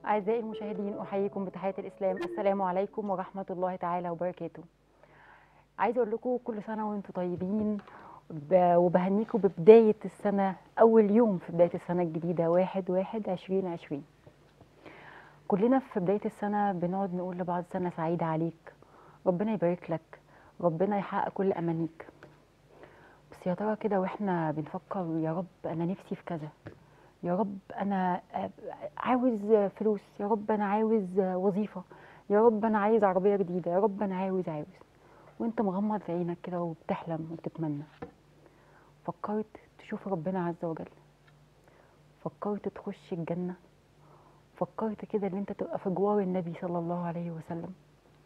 أعزائي المشاهدين، أحييكم بتحية الإسلام. السلام عليكم ورحمة الله تعالى وبركاته. عايزة أقول لكم كل سنة وأنتم طيبين، وبهنيكم ببداية السنة، أول يوم في بداية السنة الجديدة 1/1/2020. كلنا في بداية السنة بنقعد نقول لبعض سنة سعيدة عليك، ربنا يبارك لك، ربنا يحقق كل أمانيك. بس يا ترى كده وإحنا بنفكر، يا رب أنا نفسي في كذا، يا رب أنا عاوز فلوس، يا رب أنا عاوز وظيفة، يا رب أنا عايز عربية جديدة، يا رب أنا عاوز وأنت مغمض عينك كده وبتحلم وبتتمنى، فكرت تشوف ربنا عز وجل؟ فكرت تخش الجنة؟ فكرت كده ان انت تبقى في جوار النبي صلى الله عليه وسلم؟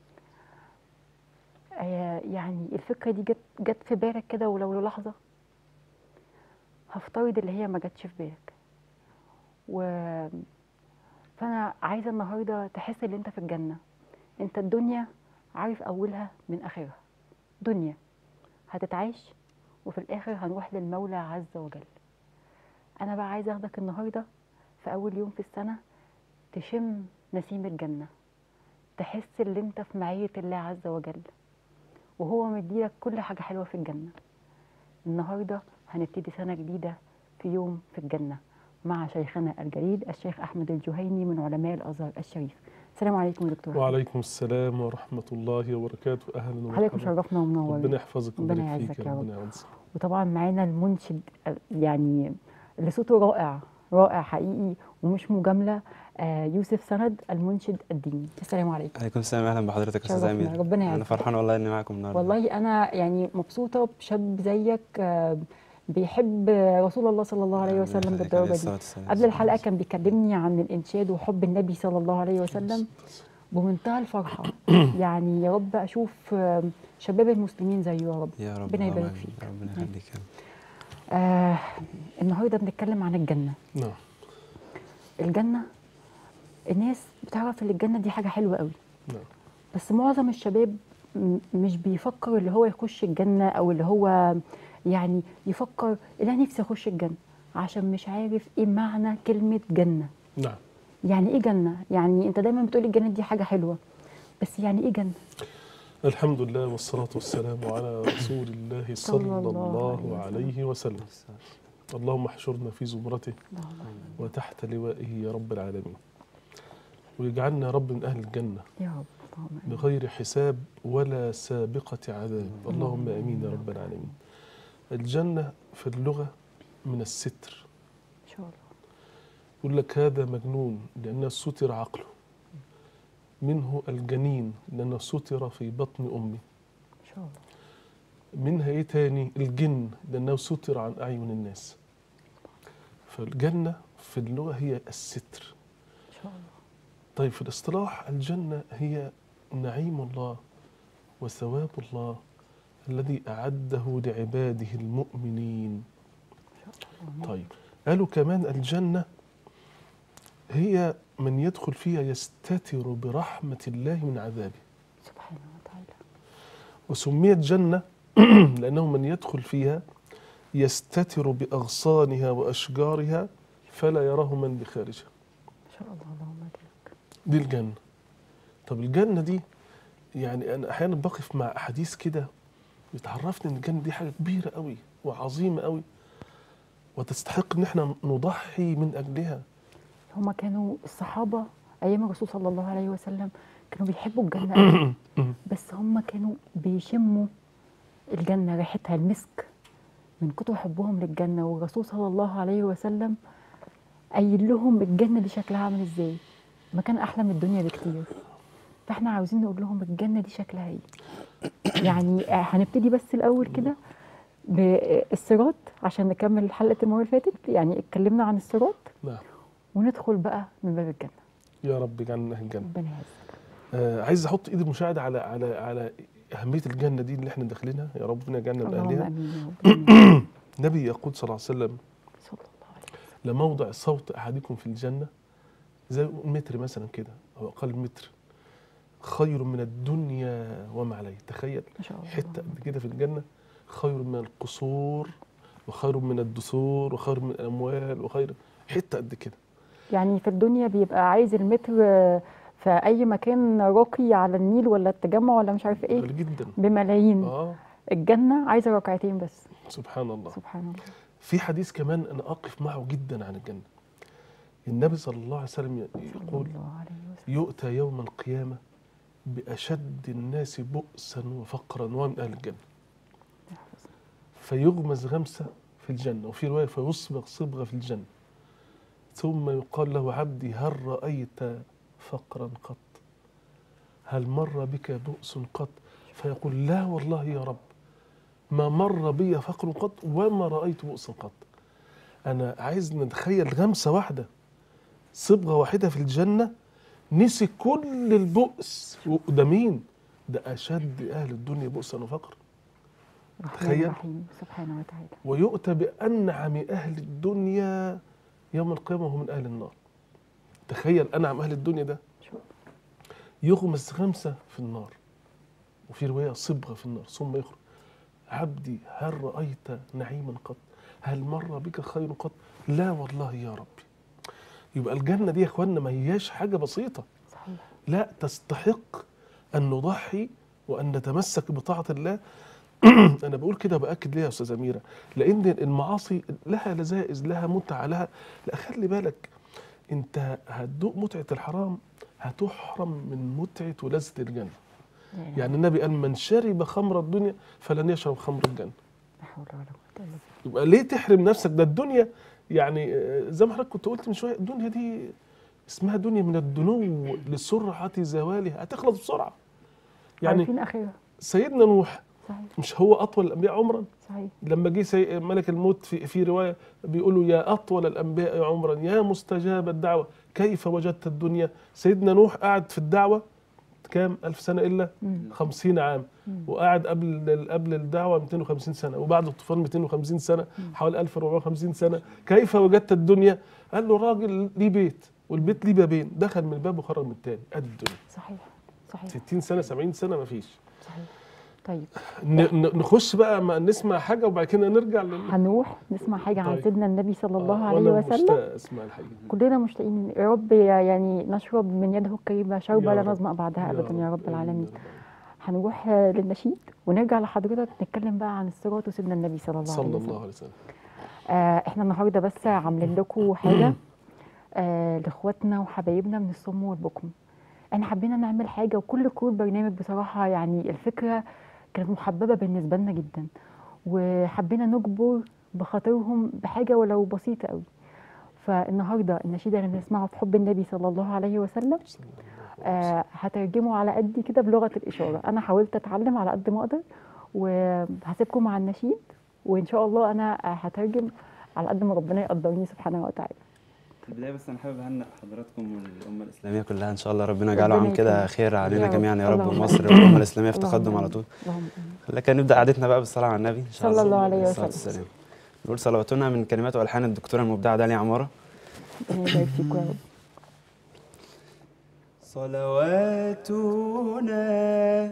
يعني الفكرة دي جت في بالك كده ولو للحظة؟ هفترض اللي هي ما جاتش في بالك، و فانا عايزة النهاردة تحس ان انت في الجنة. انت الدنيا عارف اولها من اخرها، دنيا هتتعاش وفي الاخر هنروح للمولى عز وجل. انا بقى عايزة اخدك النهاردة في اول يوم في السنة، تشم نسيم الجنة، تحس ان انت في معية الله عز وجل وهو مديلك كل حاجة حلوة في الجنة. النهاردة هنبتدي سنة جديدة في يوم في الجنة مع شيخنا الجليل الشيخ أحمد الجهيني من علماء الأزهر الشريف. السلام عليكم يا دكتور أحمد. وعليكم السلام ورحمة الله وبركاته. أهلا حضرتك ومرحبا. مشرفنا ومنورنا. ربنا يحفظك ويبارك ربنا فيك يعزك يا يا رب. ربنا يعزك. وطبعا معانا المنشد يعني اللي صوته رائع رائع حقيقي ومش مجاملة، يوسف سند المنشد الديني. السلام عليكم. عليكم السلام، اهلا بحضرتك يا استاذ شرفنا، امير. ربنا انا يعزك. فرحان والله اني معاكم النهارده. والله انا يعني مبسوطه بشاب زيك بيحب رسول الله صلى الله عليه وسلم بالدرجه دي. قبل الحلقه كان بيكلمني عن الانشاد وحب النبي صلى الله عليه وسلم بمنتهى الفرحه. يعني يا رب اشوف شباب المسلمين زيه يا رب. يا رب، ربنا يبارك فيك. ربنا يخليك يا رب. النهارده بنتكلم عن الجنه. نعم. الجنه، الناس بتعرف ان الجنه دي حاجه حلوه قوي، نعم. بس معظم الشباب مش بيفكر اللي هو يخش الجنة، أو اللي هو يعني يفكر اللي أنا نفسي أخش الجنة، عشان مش عارف إيه معنى كلمة جنة. نعم. يعني إيه جنة؟ يعني أنت دايما بتقولي الجنة دي حاجة حلوة، بس يعني إيه جنة؟ الحمد لله والصلاة والسلام على رسول الله صلى الله عليه وسلم. اللهم احشرنا في زمرته وتحت لوائه يا رب العالمين، ويجعلنا يا رب من أهل الجنة يا رب بغير حساب ولا سابقة عذاب. اللهم آمين يا رب العالمين. الجنة في اللغة من الستر. إن شاء الله. يقول لك هذا مجنون لأنه ستر عقله، منه الجنين لأنه ستر في بطن أمه، إن شاء الله. منها إيه تاني؟ الجن لأنه ستر عن أعين الناس. فالجنة في اللغة هي الستر. إن شاء الله. طيب في الاصطلاح الجنة هي نعيم الله وثواب الله الذي أعده لعباده المؤمنين. إن شاء الله. طيب قالوا كمان الجنة هي من يدخل فيها يستتر برحمة الله من عذابه سبحانه وتعالى. وسميت جنة لأنه من يدخل فيها يستتر بأغصانها وأشجارها فلا يراه من بخارجها. إن شاء الله. اللهم بارك. دي الجنة. طب الجنة دي يعني أنا أحيانا بقف مع أحاديث كده بتعرفني إن الجنة دي حاجة كبيرة قوي وعظيمة قوي وتستحق إن احنا نضحي من أجلها. هما كانوا الصحابة أيام الرسول صلى الله عليه وسلم كانوا بيحبوا الجنة قوي، بس هما كانوا بيشموا الجنة ريحتها المسك من كتر حبهم للجنة، والرسول صلى الله عليه وسلم قايل لهم الجنة دي شكلها عامل ازاي، مكان أحلى من الدنيا بكتير. فاحنا عاوزين نقول لهم الجنة دي شكلها ايه. يعني هنبتدي بس الأول كده بالصراط عشان نكمل حلقة المرة اللي فاتت، يعني اتكلمنا عن الصراط. نعم. وندخل بقى من باب الجنة. يا رب اجعلنا أهل الجنة. ربنا يعزك. عايز احط ايد المشاهد على اهميه الجنه دي اللي احنا داخلينها. يا ربنا يجعلنا من اللهم اهلها. امين يا رب. النبي يقول صلى الله عليه وسلم صلى الله عليه وسلم لموضع صوت احدكم في الجنه زي متر مثلا كده او اقل متر خير من الدنيا وما عليه. تخيل ما شاء الله. حته قد كده في الجنه خير من القصور وخير من الدثور وخير من الاموال وخير حته قد كده. يعني في الدنيا بيبقى عايز المتر في اي مكان راقي على النيل ولا التجمع ولا مش عارف ايه غالي جدا. بملايين. الجنة عايزة ركعتين بس. سبحان الله. سبحان الله. في حديث كمان أنا أقف معه جدا عن الجنة. النبي صلى الله عليه وسلم يقول: يؤتى يوم القيامة بأشد الناس بؤسا وفقرا ومن أهل الجنة، فيغمز غمسة في الجنة، وفي رواية فيصبغ صبغة في الجنة، ثم يقال له: عبدي هل رأيت فقرا قط؟ هل مر بك بؤس قط؟ فيقول: لا والله يا رب، ما مر بي فقر قط وما رأيت بؤس قط. أنا عايز نتخيل غمسة واحدة، صبغة واحدة في الجنة، نسي كل البؤس. وده مين؟ ده أشد أهل الدنيا بؤسا وفقر. تخيل. سبحانه وتعالى. ويؤتى بأنعم أهل الدنيا يوم القيامة وهم من أهل النار. تخيل أنعم أهل الدنيا ده يغمس غمسة في النار، وفي رواية صبغة في النار، ثم يخرج: عبدي هل رأيت نعيما قط؟ هل مر بك خير قط؟ لا والله يا ربي. يبقى الجنة دي يا اخوانا ما هياش حاجة بسيطة. صحيح. لا، تستحق أن نضحي وأن نتمسك بطاعة الله. أنا بقول كده وبأكد ليه يا أستاذة أميرة، لأن المعاصي لها لذائذ، لها متعة، لها، لا خلي بالك، أنت هتدوق متعة الحرام هتحرم من متعة ولذة الجنة. يعني النبي قال: من شرب خمر الدنيا فلن يشرب خمر الجنة. يبقى ليه تحرم نفسك؟ ده الدنيا يعني زي ما حضرتك كنت قلت من شوية، الدنيا دي اسمها دنيا من الدنو لسرعة زوالها، هتخلص بسرعة. يعني عارفين آخرها. سيدنا نوح صحيح. مش هو أطول الأنبياء عمرا؟ صحيح. لما جه ملك الموت في رواية بيقولوا: يا أطول الأنبياء عمرا يا مستجاب الدعوة كيف وجدت الدنيا؟ سيدنا نوح قعد في الدعوة كام 1000 سنة إلا 50 عام، وقعد قبل الدعوة 250 سنة، وبعد الطوفان 250 سنة، حوالي 1450 سنة. كيف وجدت الدنيا؟ قال له: راجل ليه بيت، والبيت ليه بابين، دخل من الباب وخرج من الثاني. قد الدنيا. صحيح. صحيح. 60 سنة 70 سنة ما فيش. صحيح. طيب نخش بقى نسمع حاجة وبعد كده نرجع هنروح نسمع حاجة عن طيب. سيدنا النبي صلى الله عليه وأنا وسلم. مشتاق أسمع الحقيقة. كلنا مشتاقين يا رب، يعني نشرب من يده الكريمة شربة لا رب. نظمأ بعدها أبدا يا رب العالمين. يا رب. هنروح للنشيد ونرجع لحضرتك نتكلم بقى عن الصراط وسيدنا النبي صلى الله عليه وسلم. احنا النهارده بس عاملين لكم حاجة لاخواتنا وحبايبنا من الصم والبكم. احنا حبينا نعمل حاجة، وكل كور برنامج بصراحة يعني الفكرة كانت محببة بالنسبة لنا جدا، وحبينا نجبر بخاطرهم بحاجة ولو بسيطة قوي. فالنهارده النشيد اللي بنسمعه في حب النبي صلى الله عليه وسلم هترجمه على قدي كده بلغة الإشارة. أنا حاولت أتعلم على قد ما أقدر، وهسيبكم مع النشيد، وإن شاء الله أنا هترجم على قد ما ربنا يقدرني سبحانه وتعالى. في البداية بس أنا حابب أهنئ حضراتكم والأمة الإسلامية كلها، إن شاء الله ربنا يجعله عام كده خير علينا جميعا يا رب، ومصر والأمة الإسلامية في تقدم على طول. لكن نبدأ قعدتنا بقى بالصلاة على النبي صلى الله عليه وسلم. نقول صلواتنا من كلمات وألحان الدكتورة المبدعة داليا عمارة. صلواتنا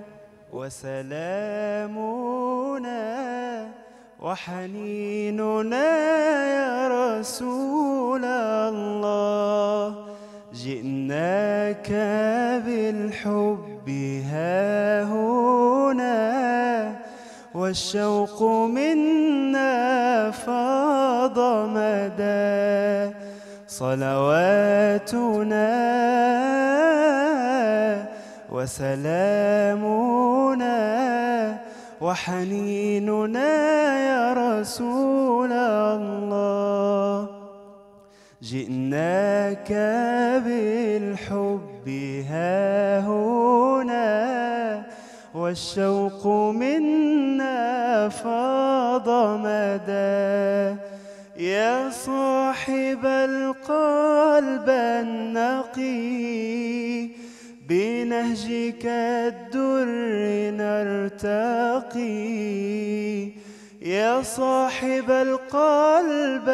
وسلامنا وحنيننا يا رسول الله، جئناك بالحب هاهنا والشوق منا فاض مدى. صلواتنا وسلامنا وحنيننا يا رسول الله، جئناك بالحب هاهنا والشوق منا فاض مدى. يا صاحب القلب النقي بنهجك الدر نرتقي، يا صاحب القلب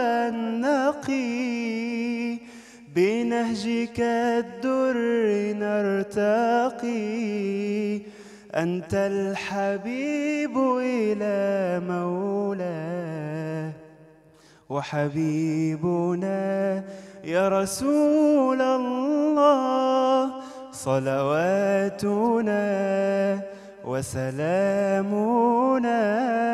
النقي بنهجك الدر نرتقي. أنت الحبيب إلى مولاه وحبيبنا يا رسول الله صلواتنا وسلامنا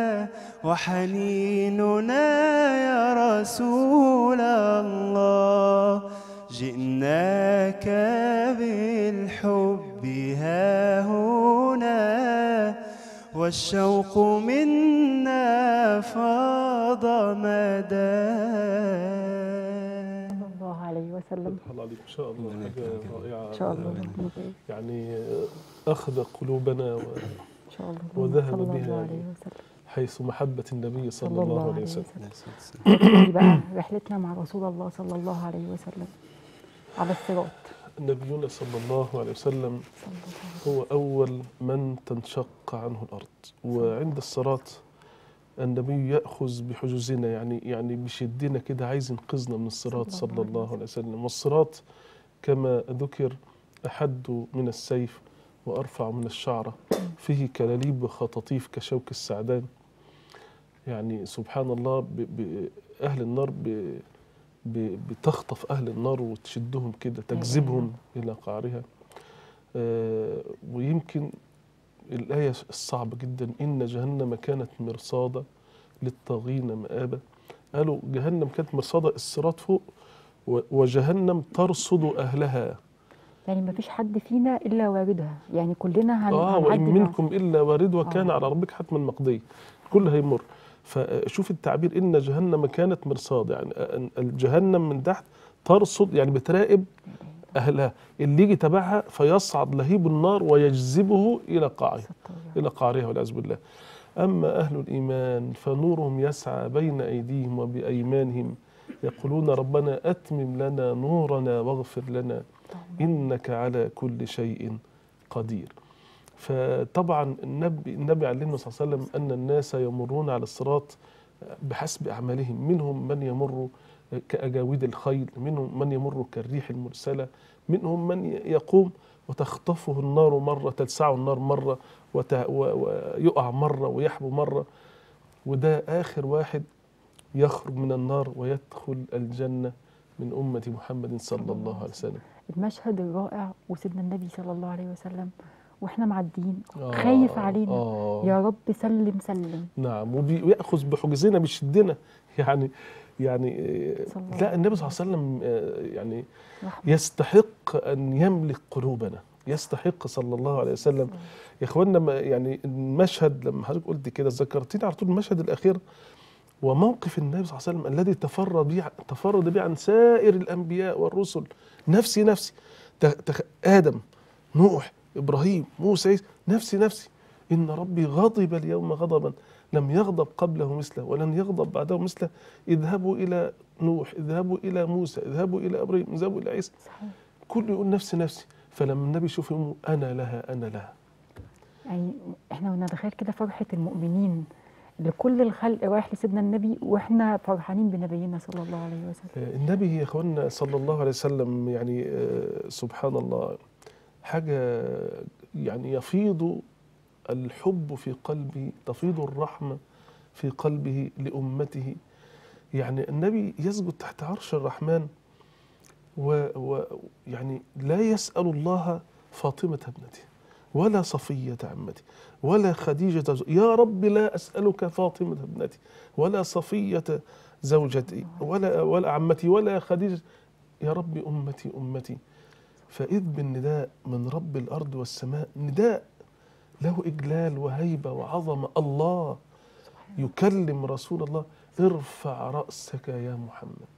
وحنيننا يا رسول الله جئناك بالحب ها هنا والشوق منا فاض مدى. صلى الله عليه وسلم. فتح الله عليك، ان شاء الله حاجه رائعه ان شاء الله يعني اخذ قلوبنا ان شاء الله وذهب صلى بها الله عليه وسلم حيث محبه النبي صلى الله عليه وسلم. دي بقى رحلتنا مع رسول الله صلى الله عليه وسلم على الصراط. نبينا صلى الله عليه وسلم هو أول من تنشق عنه الأرض، وعند الصراط النبي يأخذ بحجوزنا، يعني بيشدنا كده، عايز ينقذنا من الصراط صلى الله عليه وسلم. والصراط كما ذكر أحد من السيف وأرفع من الشعرة، فيه كلاليب وخطاطيف كشوك السعدان. يعني سبحان الله، أهل النار بتخطف أهل النار وتشدهم كده، تجذبهم إلى قعرها. ويمكن الآية الصعبة جدا، إن جهنم كانت مرصادة للطاغين مآبة. قالوا جهنم كانت مرصادة، الصراط فوق وجهنم ترصد أهلها. يعني ما فيش حد فينا إلا واردها، يعني كلنا وإن منكم إلا واردها كان على ربك حتما مقضيا، كل هيمر. فشوف التعبير، إن جهنم كانت مرصاد، يعني الجهنم من تحت ترصد، يعني بتراقب أهلها، اللي يجي تبعها فيصعد لهيب النار ويجذبه إلى قعرها والعياذ بالله. أما أهل الإيمان فنورهم يسعى بين أيديهم وبأيمانهم يقولون ربنا أتمم لنا نورنا واغفر لنا إنك على كل شيء قدير. فطبعا النبي علمنا صلى الله عليه وسلم أن الناس يمرون على الصراط بحسب أعمالهم، منهم من يمر كأجاويد الخيل، منهم من يمر كالريح المرسلة، منهم من يقوم وتخطفه النار مرة، تلسعه النار مرة، ويقع مرة ويحبو مرة، وده آخر واحد يخرج من النار ويدخل الجنة من أمة محمد صلى الله عليه وسلم. المشهد الرائع، وسيدنا النبي صلى الله عليه وسلم واحنا معديين خايف علينا، يا رب سلم سلم. نعم، ويأخذ بحجزنا، بيشدنا، يعني لا، النبي صلى الله عليه وسلم يعني يستحق أن يملك قلوبنا، يستحق صلى الله عليه وسلم. يا إخواننا، يعني المشهد لما حضرتك قلت كده ذكرتني على طول المشهد الأخير، وموقف النبي صلى الله عليه وسلم الذي تفرد به عن سائر الأنبياء والرسل. نفسي آدم، نوح، إبراهيم، موسى، نفسي إن ربي غضب اليوم غضبا لم يغضب قبله مثله ولن يغضب بعده مثله. اذهبوا إلى نوح، اذهبوا إلى موسى، اذهبوا إلى إبراهيم، اذهبوا إلى عيسى. كله يقول نفسي. فلما النبي يشوف يومه أنا لها. يعني احنا نتخيل كده فرحة المؤمنين لكل الخلق رايح لسيدنا النبي، واحنا فرحانين بنبينا صلى الله عليه وسلم. النبي يا اخوانا صلى الله عليه وسلم، يعني سبحان الله، حاجة يعني يفيض الحب في قلبه، تفيض الرحمة في قلبه لأمته. يعني النبي يسجد تحت عرش الرحمن، ويعني لا يسأل الله فاطمة ابنته ولا صفية عمتي ولا خديجة يا رب لا أسألك فاطمة ابنتي ولا صفية زوجتي ولا عمتي ولا خديجة، يا رب أمتي. فإذ بالنداء من رب الأرض والسماء، نداء له إجلال وهيبة وعظمة. الله يكلم رسول الله، ارفع رأسك يا محمد،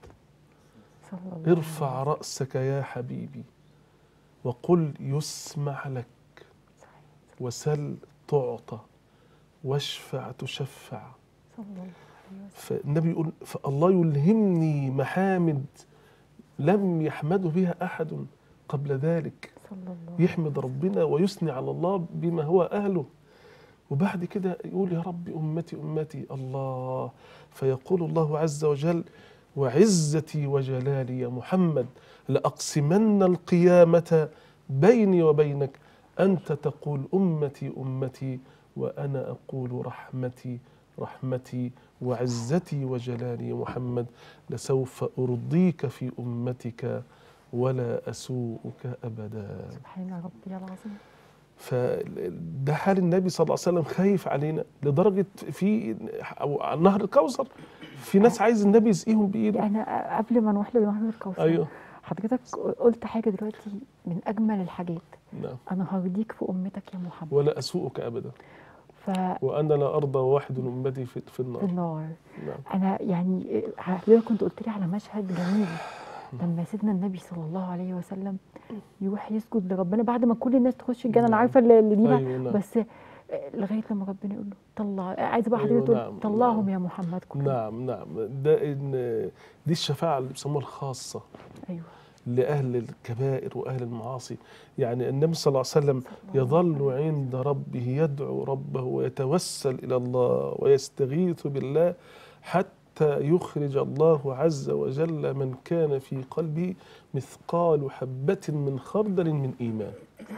ارفع رأسك يا حبيبي، وقل يسمع لك، وسل تعطى، واشفع تشفع. فالنبي يقول فالله يلهمني محامد لم يحمده بها أحد قبل ذلك، يحمد ربنا ويثني على الله بما هو أهله، وبعد كده يقول يا رب أمتي الله. فيقول الله عز وجل وعزتي وجلالي يا محمد لأقسمن القيامة بيني وبينك، أنت تقول أمتي وأنا أقول رحمتي رحمتي وعزتي وجلالي محمد لسوف أرضيك في أمتك ولا أسوءك أبدا. سبحان ربي العظيم. فده حال النبي صلى الله عليه وسلم، خايف علينا لدرجة في نهر الكوثر في ناس عايز النبي يسقيهم بإيده. يعني قبل ما نروح لنهر الكوثر، أيوه حضرتك قلت حاجة دلوقتي من أجمل الحاجات. نعم. أنا هرضيك في أمتك يا محمد ولا أسوءك أبدا. وأنا لا أرضى واحد من أمتي في النار. نعم. أنا يعني حضرتك كنت قلت لي على مشهد جميل لما سيدنا النبي صلى الله عليه وسلم يروح يسجد لربنا بعد ما كل الناس تخش الجنة. أنا عارفة اللي دي أيوه نعم. بس لغاية لما ربنا يقول له طلع، عايزة بقى حضرتك أيوه تقول نعم. طلعهم نعم. يا محمد كلهم. نعم. دي الشفاعة اللي بيسموها الخاصة. أيوه. لأهل الكبائر وأهل المعاصي. يعني النبي صلى الله عليه وسلم يظل عند ربه يدعو ربه ويتوسل إلى الله ويستغيث بالله حتى يخرج الله عز وجل من كان في قلبه مثقال حبة من خردل من إيمان.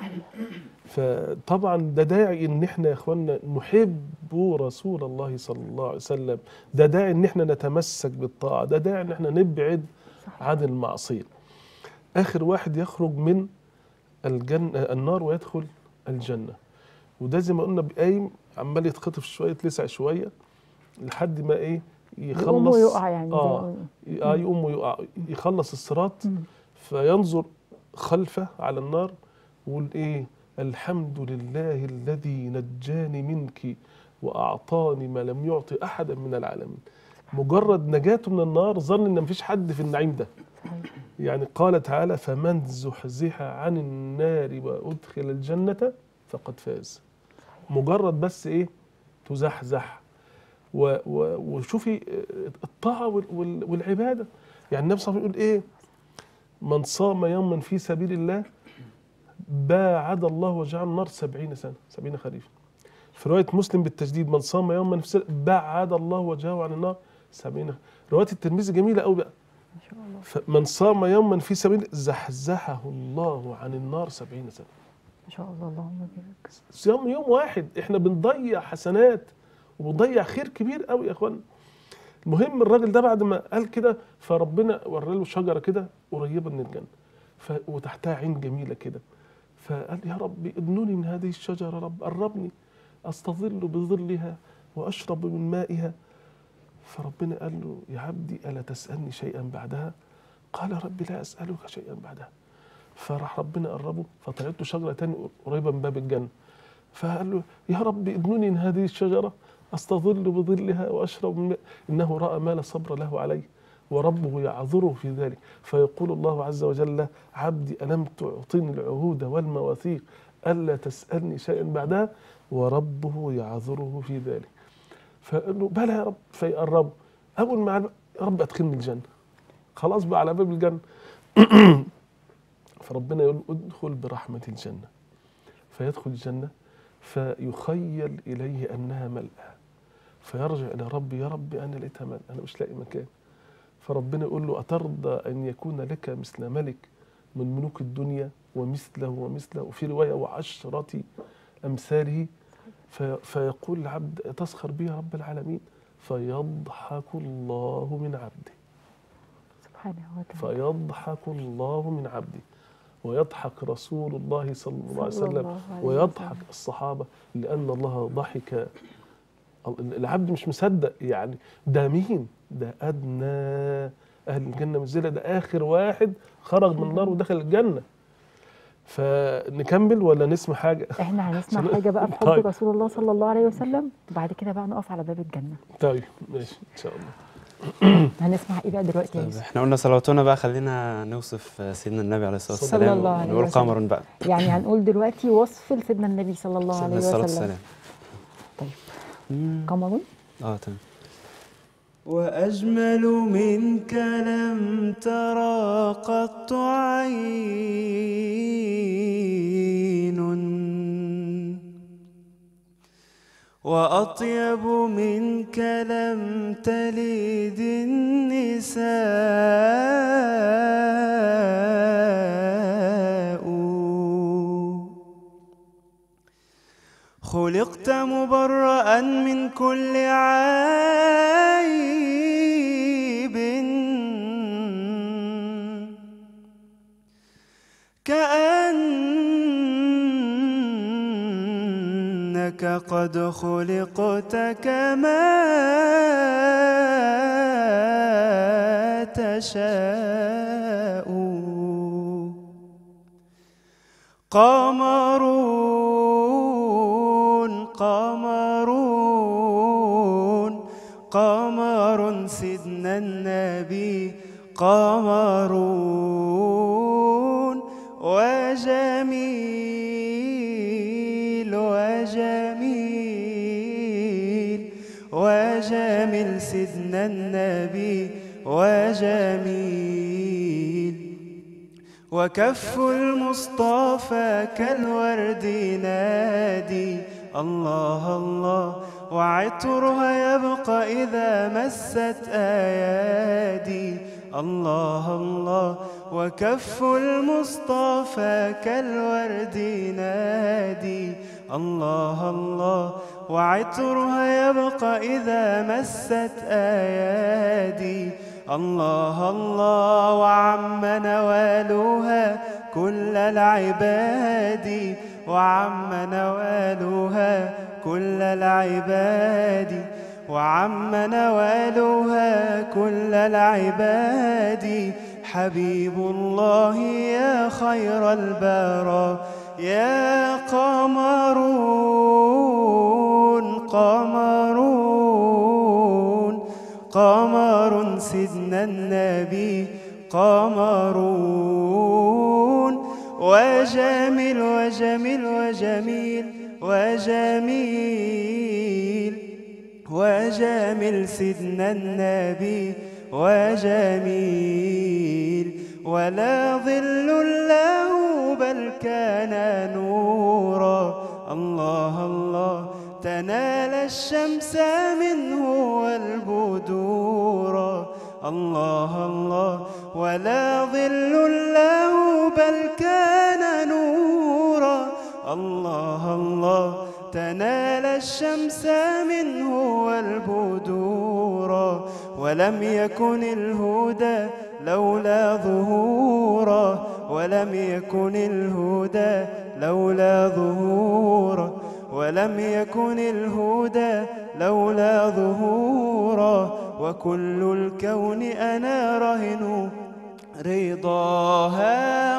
فطبعا ده داعي ان احنا يا اخوانا نحب رسول الله صلى الله عليه وسلم، ده داعي ان احنا نتمسك بالطاعة، ده داعي ان احنا نبعد عن المعصية. آخر واحد يخرج من النار ويدخل الجنة، وده زي ما قلنا قايم عمال يتخطف شوية يتلسع شوية لحد ما إيه يخلص، يقوم ويقع يعني يقوم ويقع، يخلص الصراط فينظر خلفه على النار ويقول إيه الحمد لله الذي نجاني منك وأعطاني ما لم يعطي أحدا من العالمين. مجرد نجاته من النار ظن إن مفيش حد في النعيم ده. يعني قال تعالى فمن زحزح عن النار وأدخل الجنة فقد فاز. مجرد بس إيه تزحزح. وشوفي الطاعة والعبادة. يعني النبي صلى الله عليه وسلم يقول إيه من صام يوما في سبيل الله باعد الله وجعل النار 70 سنة 70 خريفا. في رواية مسلم بالتجديد من صام يوما في سبيل باعد الله وجهه عن النار 70. رواية الترمذي جميلة قوي بقى ما شاء الله. فمن صام يوما في سبيل زحزحه الله عن النار 70 سنة. ما شاء الله. اللهم بارك. صيام يوم واحد احنا بنضيع حسنات وبنضيع خير كبير قوي يا اخوان. المهم الراجل ده بعد ما قال كده فربنا ورى له شجره كده قريبه من الجنه وتحتها عين جميله كده، فقال يا رب ادنوني من هذه الشجره، رب قربني استظل بظلها واشرب من مائها. فربنا قال له يا عبدي الا تسالني شيئا بعدها؟ قال ربي لا اسالك شيئا بعدها. فراح ربنا قربه فطلعت له شجره تاني قريبه من باب الجنه، فقال له يا رب ادنوني من هذه الشجره استظل بظلها واشرب من ماء. انه راى ما لا صبر له عليه وربه يعذره في ذلك. فيقول الله عز وجل عبدي الم تعطني العهود والمواثيق الا تسالني شيئا بعدها؟ وربه يعذره في ذلك. فقال له بلى يا رب. فيقربه اول ما يا رب ادخلني الجنه، خلاص بقى على باب الجنه. فربنا يقول ادخل برحمة الجنة. فيدخل الجنة فيخيل إليه أنها ملأى، فيرجع إلى ربي يا ربي أنا لقيتها ملأى أنا مش لاقي مكان. فربنا يقول له أترضى أن يكون لك مثل ملك من ملوك الدنيا ومثله ومثله، وفي رواية وعشرة أمثاله. فيقول العبد تسخر بي يا رب العالمين؟ فيضحك الله من عبده. سبحانه وتعالى. فيضحك الله من عبده ويضحك رسول الله صلى الله عليه وسلم ويضحك الصحابة لأن الله ضحك. العبد مش مصدق يعني ده مين؟ ده أدنى أهل الجنة منزلة، ده آخر واحد خرج من النار ودخل الجنة. فنكمل ولا نسمع حاجة؟ احنا هنسمع حاجة بقى في حب طيب. رسول الله صلى الله عليه وسلم، وبعد كده بقى نقف على باب الجنة. طيب ماشي إن شاء الله. هنسمع ايه بقى دلوقتي يا يوسف؟ احنا قلنا صلواتنا بقى، خلينا نوصف سيدنا النبي عليه الصلاة صلى والسلام الله عليه ونقول وسلم. قمر بقى. يعني هنقول دلوقتي وصف لسيدنا النبي صلى الله عليه وسلم. طيب قمر. تمام. وأجمل منك لم ترى قط عين، وأطيب منك لم تلد النساء. خلقت مبرأ من كل عيب كأنك قد خلقت كما تشاء قمر سيدنا النبي قمرون وجميل سيدنا النبي وجميل وكف المصطفى كالورد نادي الله الله وعطرها يبقى إذا مست أيادي الله الله وكف المصطفى كالورد نادي الله الله وعطرها يبقى إذا مست أيادي الله الله وعم نوالها كل العباد وعم نوالها كل العباد وعم نوالها كل العباد حبيب الله يا خير البرى يا قمر سيدنا النبي قمرون وجميل سيدنا النبي وجميل ولا ظل له بل كان نورا الله الله تنال الشمس منه والبدورا الله الله ولا ظل له بل كان نورا الله الله تنال الشمس منه والبدورا ولم يكن الهدى لولا ظهورا ولم يكن الهدى لولا ظهورا ولم يكن الهدى لولا ظهورا وكل الكون أنا رهن رضاها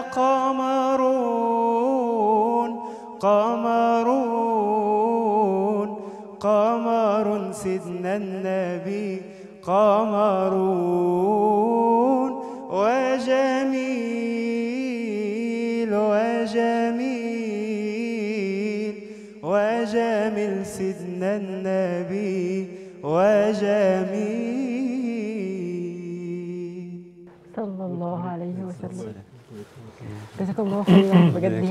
قمر سيدنا النبي قمرون وجميل سيدنا النبي وجميل صلى الله عليه وسلم. جزاك الله خيرا بجد.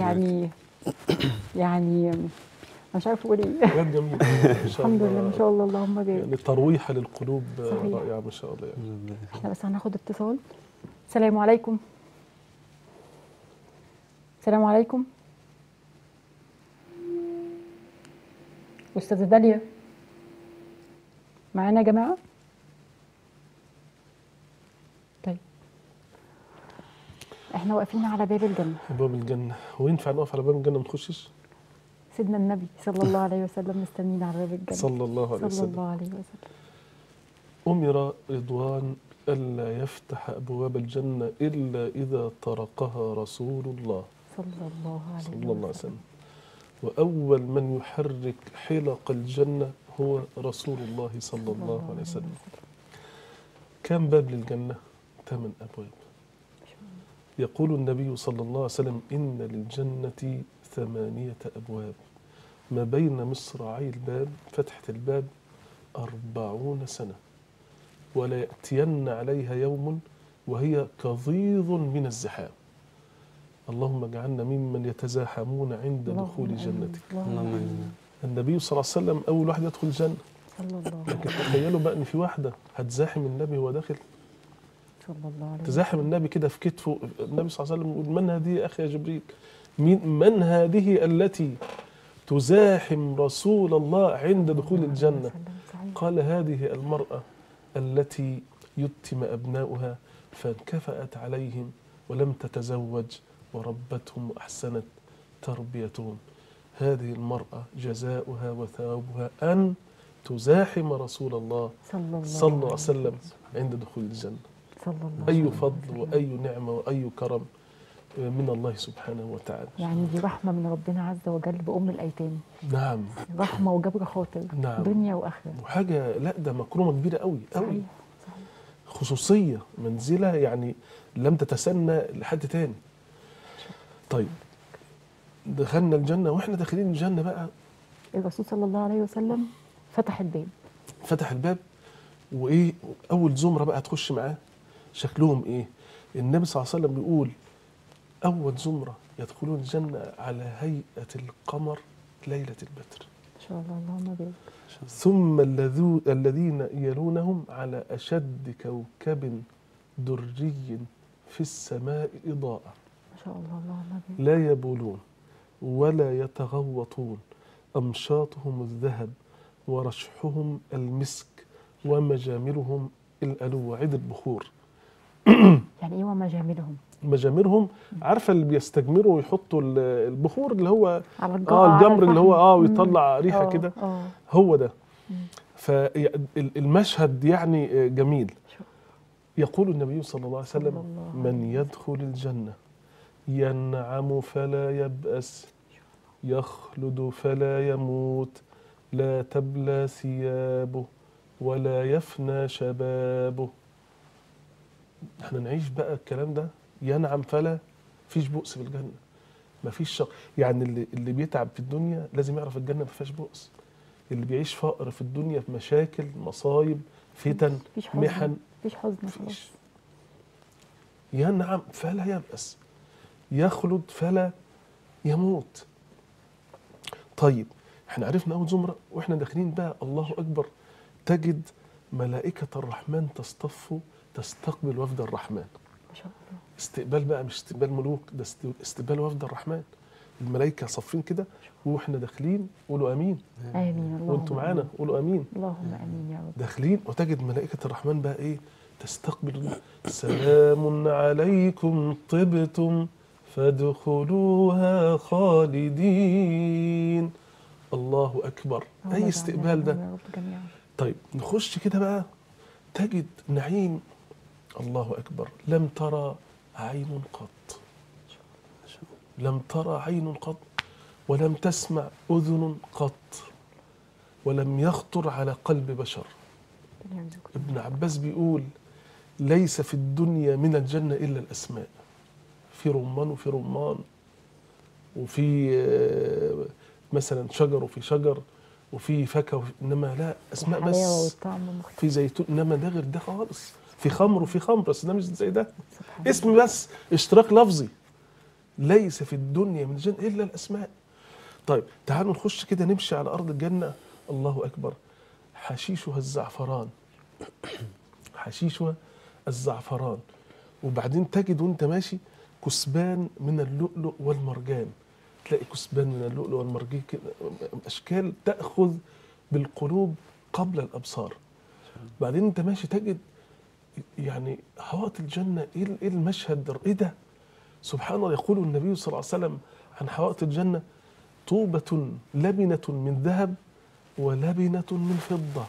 يعني مش عارفه اقول ايه. بجد جميل الحمد لله ما شاء الله اللهم بارك. يعني ترويحه للقلوب صحيح. رائعه ما شاء الله يعني. احنا بس هناخد اتصال. السلام عليكم. السلام عليكم. أستاذة داليا معانا يا جماعة؟ طيب احنا واقفين على باب الجنة. باب الجنة، وينفع نقف على باب الجنة ما نخشش؟ سيدنا النبي صلى الله عليه وسلم مستنيين على باب الجنة صلى الله عليه وسلم. صلى الله عليه وسلم. أمر رضوان ألا يفتح أبواب الجنة إلا إذا طرقها رسول الله صلى الله عليه وسلم. وأول من يحرك حلق الجنة هو رسول الله صلى الله عليه وسلم. كم باب للجنة؟ 8 أبواب. يقول النبي صلى الله عليه وسلم إن للجنة 8 أبواب، ما بين مصراعي الباب فتحة الباب 40 سنة، ولا يأتين عليها يوم وهي كظيظ من الزحام. اللهم اجعلنا ممن يتزاحمون عند دخول جنتك. النبي صلى الله عليه وسلم أول واحد يدخل الجنة، لكن تخيلوا بقى إن في واحدة هتزاحم النبي وهو داخل. صلى الله عليه وسلم. تزاحم النبي كده في كتفه. النبي صلى الله عليه وسلم يقول من هذه يا أخي يا جبريل؟ من هذه التي تزاحم رسول الله عند دخول الجنة. قال هذه المرأة التي يتم أبناؤها فانكفأت عليهم ولم تتزوج وربتهم وأحسنت تربيتهم، هذه المرأة جزاؤها وثوابها أن تزاحم رسول الله صلى الله عليه وسلم عند دخول الجنة. أي فضل وأي نعمة وأي كرم من الله سبحانه وتعالى. يعني دي رحمة من ربنا عز وجل بأم الأيتام. نعم، رحمة وجبر خاطر. نعم. دنيا وآخرة. وحاجة لا ده مكرمة كبيرة قوي قوي. صحيح. خصوصية، منزلة يعني لم تتسنى لحد تاني. طيب دخلنا الجنة، واحنا داخلين الجنة بقى الرسول صلى الله عليه وسلم فتح الباب. فتح الباب، وايه اول زمرة بقى هتخش معاه شكلهم ايه؟ النبي صلى الله عليه وسلم بيقول اول زمرة يدخلون الجنة على هيئة القمر ليلة البدر، ما شاء الله، اللهم بارك. ثم الذين يلونهم على أشد كوكب دري في السماء إضاءة، ما شاء الله، اللهم بارك. لا يبولون ولا يتغوطون، أمشاطهم الذهب ورشحهم المسك ومجامرهم الألوة، عيد البخور. يعني إيه ومجامرهم؟ مجامرهم، عارفة اللي بيستجمروا ويحطوا البخور اللي هو على الجمر اللي هو ويطلع ريحة كده، هو ده. فالمشهد يعني جميل. يقول النبي صلى الله عليه وسلم من يدخل الجنة ينعم فلا يبأس، يخلد فلا يموت، لا تبلى ثيابه ولا يفنى شبابه. احنا نعيش بقى الكلام ده، ينعم فلا فيش بؤس في الجنة، ما فيش شق. يعني اللي بيتعب في الدنيا لازم يعرف الجنة ما فيهاش بؤس. اللي بيعيش فقر في الدنيا، في مشاكل، مصايب، فتن، محن، مفيش حزن خلاص. ينعم فلا يبأس، يخلد فلا يموت. طيب احنا عرفنا اول زمرة، واحنا داخلين بقى الله اكبر تجد ملائكة الرحمن تصطف تستقبل وفد الرحمن. ما شاء الله. استقبال بقى مش استقبال ملوك، ده استقبال وفد الرحمن. الملائكة صافين كده واحنا داخلين، قولوا امين. امين. اللهم وانتم معانا قولوا امين. اللهم امين يا رب. داخلين وتجد ملائكة الرحمن بقى ايه تستقبل، سلام عليكم طبتم فادخلوها خالدين. الله اكبر، اي استقبال ده. طيب نخش كده بقى تجد نعيم، الله اكبر، لم ترى عين قط، لم ترى عين قط، ولم تسمع اذن قط، ولم يخطر على قلب بشر. ابن عباس بيقول ليس في الدنيا من الجنة إلا الأسماء، في رمان وفي رمان، وفي مثلا شجر وفي شجر، وفي فاكهة، إنما لا أسماء بس. في زيتون، إنما ده غير ده خالص. في خمر وفي خمر، بس ده مش زي ده، اسم بس، اشتراك لفظي. ليس في الدنيا من الجنة إلا الأسماء. طيب تعالوا نخش كده نمشي على أرض الجنة، الله أكبر، حشيشها الزعفران، حشيشها الزعفران. وبعدين تجد وانت ماشي كثبان من اللؤلؤ والمرجان، تلاقي كثبان من اللؤلؤ والمرجان أشكال تأخذ بالقلوب قبل الأبصار. بعدين انت ماشي تجد يعني حوائط الجنة، ايه المشهد، ايه ده سبحان الله. يقول النبي صلى الله عليه وسلم عن حوائط الجنة طوبة لبنة من ذهب ولبنة من فضة،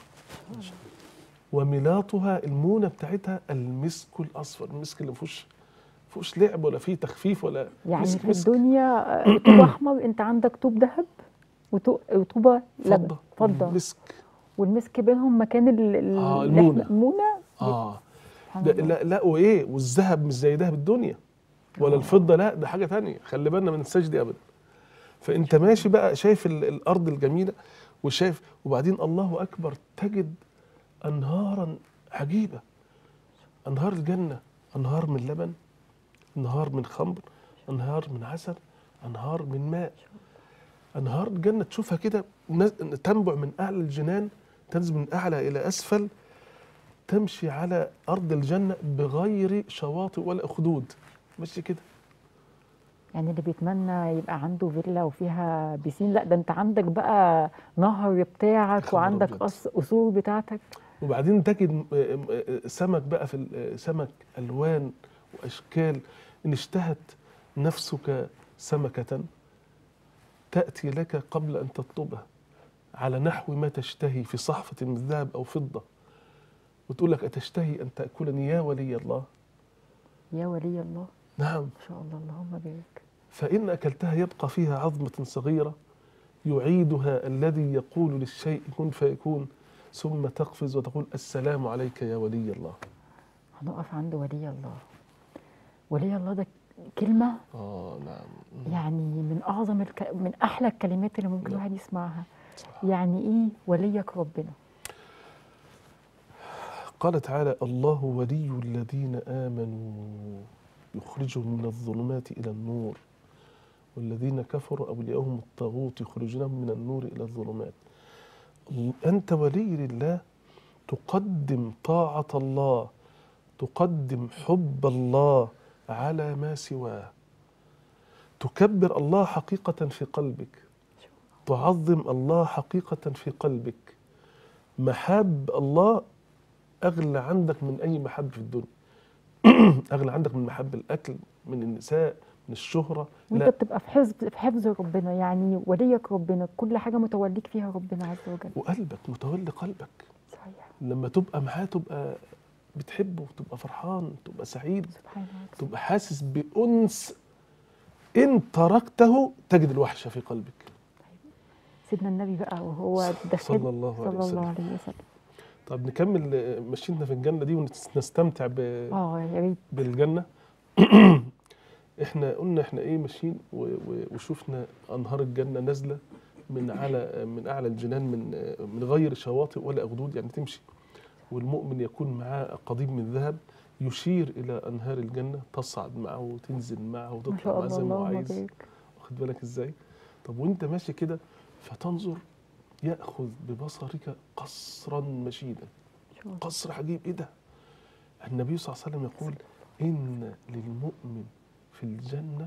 وملاطها المونة بتاعتها المسك الأصفر، المسك اللي مفيهوش لعب ولا فيه تخفيف ولا يعني في الدنيا طوب أحمر، أنت عندك طوب ذهب وطوبة لبن فضة، مسك، والمسك بينهم مكان المونة. لا وإيه، والذهب مش زي ذهب الدنيا ولا الفضة، لا ده حاجة تانية، خلي بالنا من السجد دي أبدا. فأنت ماشي بقى شايف الأرض الجميلة وشايف، وبعدين الله أكبر تجد أنهارا عجيبة، أنهار الجنة، أنهار من لبن، أنهار من خمر، أنهار من عسل، أنهار من ماء. أنهار الجنة تشوفها كده تنبع من أعلى الجنان، تنزل من أعلى إلى أسفل، تمشي على أرض الجنة بغير شواطئ ولا أخدود، ماشي كده يعني اللي بيتمنى يبقى عنده فيلا وفيها بيسين، لا ده انت عندك بقى نهر بتاعك خبر وعندك أبيض. قصور بتاعتك. وبعدين تجد سمك بقى في سمك الوان واشكال. ان اشتهت نفسك سمكه تاتي لك قبل ان تطلبها على نحو ما تشتهي في صحفه من ذهب او فضه، وتقول لك اتشتهي ان تاكلني يا ولي الله. يا ولي الله، نعم. ما شاء الله، اللهم بارك. فان اكلتها يبقى فيها عظمه صغيره يعيدها الذي يقول للشيء كن فيكون، ثم تقفز وتقول السلام عليك يا ولي الله. هنقف عند ولي الله. ولي الله ده كلمة نعم. يعني من أعظم من أحلى الكلمات اللي ممكن الواحد يسمعها. يعني إيه وليك ربنا؟ قال تعالى الله ولي الذين آمنوا يخرجهم من الظلمات إلى النور والذين كفروا أولياءهم الطاغوت يخرجونهم من النور إلى الظلمات. أنت ولي لله، تقدم طاعة الله، تقدم حب الله على ما سواه، تكبر الله حقيقة في قلبك، تعظم الله حقيقة في قلبك. محاب الله أغلى عندك من أي محب في الدنيا. أغلى عندك من محب الأكل، من النساء، من الشهرة. وانت بتبقى في حفظ ربنا، يعني وليك ربنا، كل حاجة متوليك فيها ربنا عز وجل. وقلبك متولي قلبك. صحيح. لما تبقى معاه تبقى بتحبه، تبقى فرحان، تبقى سعيد، سبحان الله. تبقى حاسس بأنس. إن تركته تجد الوحشة في قلبك. سيدنا النبي بقى وهو صلى الله عليه وسلم. طب نكمل مشينا في الجنة دي ونستمتع يا ريت بالجنة. احنا قلنا احنا ايه ماشيين وشوفنا انهار الجنة نازلة من اعلى الجنان، من غير شواطئ ولا اخدود، يعني تمشي والمؤمن يكون معاه قضيب من ذهب يشير الى انهار الجنة، تصعد معه وتنزل معه وتطلع معه زي ما عايز. واخد بالك ازاي؟ طب وانت ماشي كده فتنظر يأخذ ببصرك قصرا مشيدا، قصر عجيب. ايه ده؟ النبي صلى الله عليه وسلم يقول إن للمؤمن في الجنة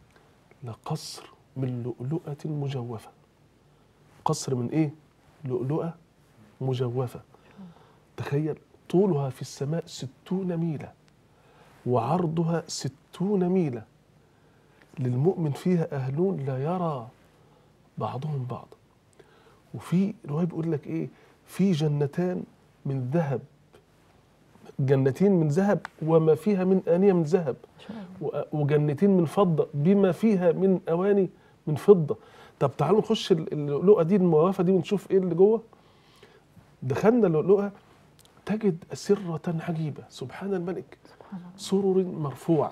لقصر من لؤلؤة مجوفة. قصر من ايه؟ لؤلؤة مجوفة. تخيل طولها في السماء 60 ميلا وعرضها 60 ميلا. للمؤمن فيها أهلون لا يرى بعضهم بعض. وفي رواية بيقول لك ايه؟ في جنتان من ذهب، جنتين من ذهب وما فيها من آنية من ذهب، وجنتين من فضة بما فيها من أواني من فضة. طب تعالوا نخش اللؤلؤة دي المجوفة دي ونشوف ايه اللي جوه. دخلنا اللؤلؤة تجد أسرة عجيبة، سبحان الملك، سرر مرفوعة.